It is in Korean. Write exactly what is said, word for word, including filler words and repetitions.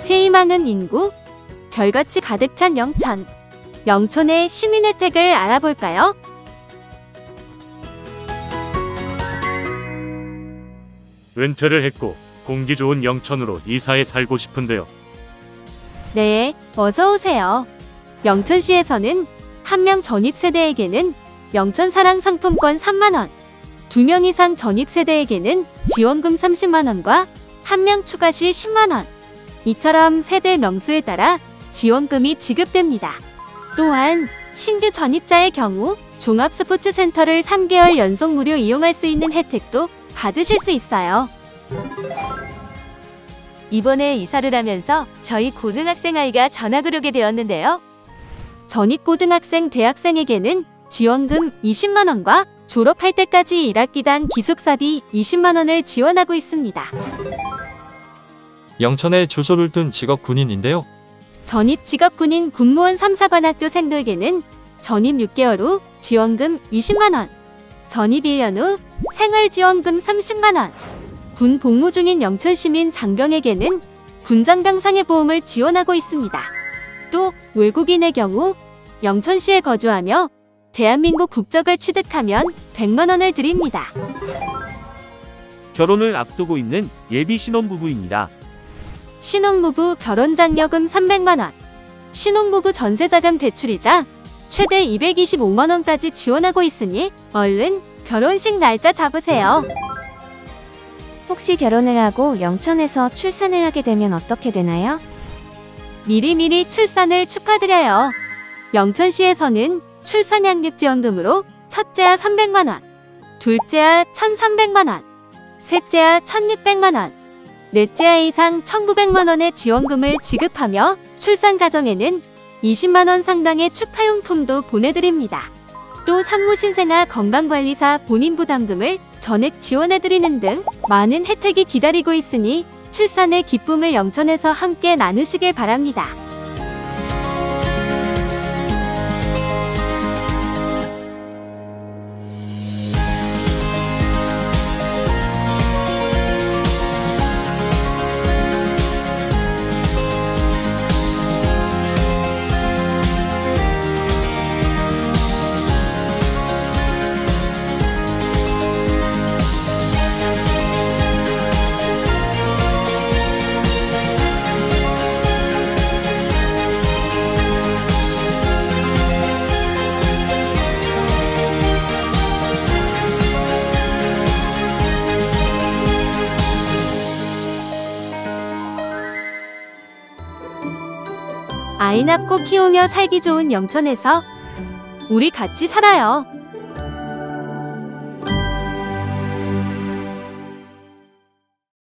새희망은 인구, 별같이 가득 찬 영천. 영천의 시민 혜택을 알아볼까요? 은퇴를 했고 공기 좋은 영천으로 이사해 살고 싶은데요. 네, 어서오세요. 영천시에서는 한 명 전입세대에게는 영천사랑 상품권 삼만 원, 두 명 이상 전입세대에게는 지원금 삼십만 원과 한 명 추가 시 십만 원, 이처럼 세대 명수에 따라 지원금이 지급됩니다. 또한 신규 전입자의 경우 종합스포츠센터를 삼 개월 연속 무료 이용할 수 있는 혜택도 받으실 수 있어요. 이번에 이사를 하면서 저희 고등학생 아이가 전학을 오게 되었는데요. 전입고등학생 대학생에게는 지원금 이십만 원과 졸업할 때까지 일 학기당 기숙사비 이십만 원을 지원하고 있습니다. 영천에 주소를 둔 직업 군인인데요. 전입 직업군인 군무원 삼 사관학교생들에게는 전입 육 개월 후 지원금 이십만 원, 전입 일 년 후 생활지원금 삼십만 원, 군 복무 중인 영천시민 장병에게는 군장병 상해보험을 지원하고 있습니다. 또 외국인의 경우 영천시에 거주하며 대한민국 국적을 취득하면 백만 원을 드립니다. 결혼을 앞두고 있는 예비 신혼부부입니다. 신혼부부 결혼장려금 삼백만 원, 신혼부부 전세자금 대출이자 최대 이백이십오만 원까지 지원하고 있으니 얼른 결혼식 날짜 잡으세요. 혹시 결혼을 하고 영천에서 출산을 하게 되면 어떻게 되나요? 미리미리 출산을 축하드려요. 영천시에서는 출산양육지원금으로 첫째아 삼백만 원, 둘째아 천삼백만 원, 셋째아 천육백만 원, 넷째아 이상 천구백만 원의 지원금을 지급하며 출산 가정에는 이십만 원 상당의 축하용품도 보내드립니다. 또 산모신생아 건강관리사 본인 부담금을 전액 지원해드리는 등 많은 혜택이 기다리고 있으니 출산의 기쁨을 영천에서 함께 나누시길 바랍니다. 아이 낳고 키우며 살기 좋은 영천에서 우리 같이 살아요.